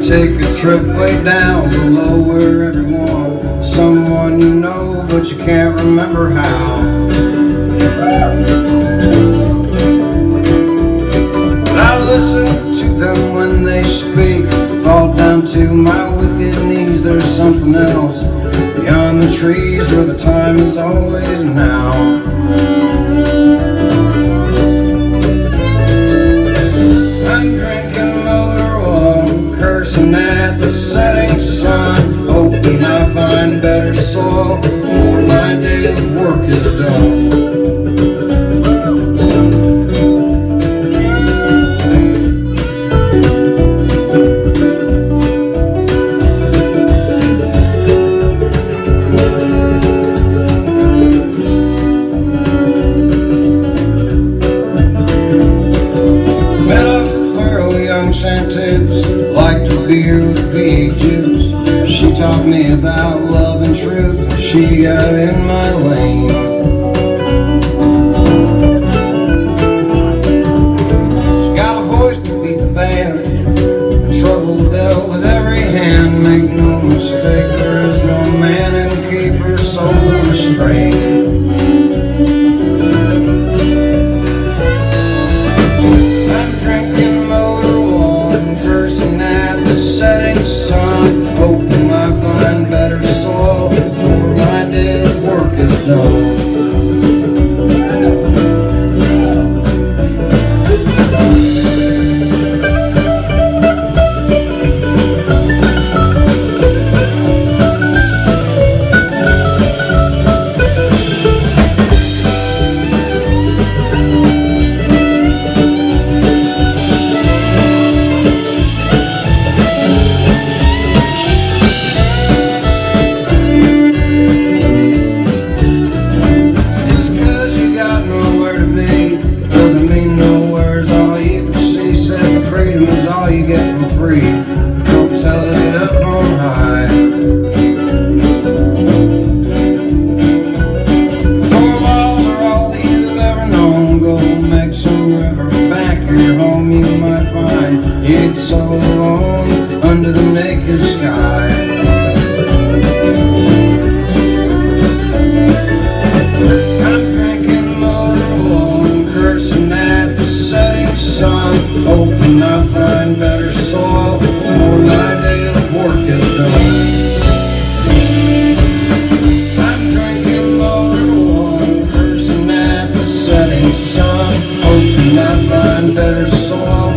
take a trip way down below where everyone, someone you know, but you can't remember how. But I listen to them when they speak, fall down to my wicked knees. There's something else beyond the trees where the time is always now. I'm drinking motor oil, cursing at the setting sun, hoping I find better soil before my day of work is done. Liked a beer with pig juice. She taught me about love and truth, and she got in my lane. She got a voice to beat the band, trouble dealt with every hand. Make no mistake, there is no man who can keep her soul restrained. Setting sun, hoping I find better soil before my day of work is done. All you get for free, don't tell it up on high. 4 walls are all that you've ever known. Go make some river back your home. You might find you ain't so alone under the naked sky. I'm drinking motor oil, cursing at the setting sun, hoping I find better soil before my day of work is done. I'm drinking motor oil, cursing at the setting sun, hoping I find better soil